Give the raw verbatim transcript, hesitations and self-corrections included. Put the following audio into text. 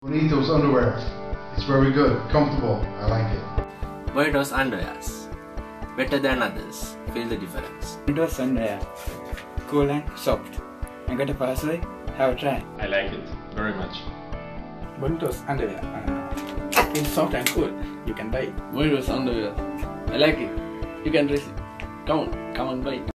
Bonitos underwear. It's very good, comfortable. I like it. Bonitos underwears. Better than others. Feel the difference. Bonitos underwear. Cool and soft. I got a parcel. Have a try. I like it very much. Bonitos underwear. Uh, it's soft and cool. You can buy it. Bonitos underwear. I like it. You can dress it. Come on, come and buy it.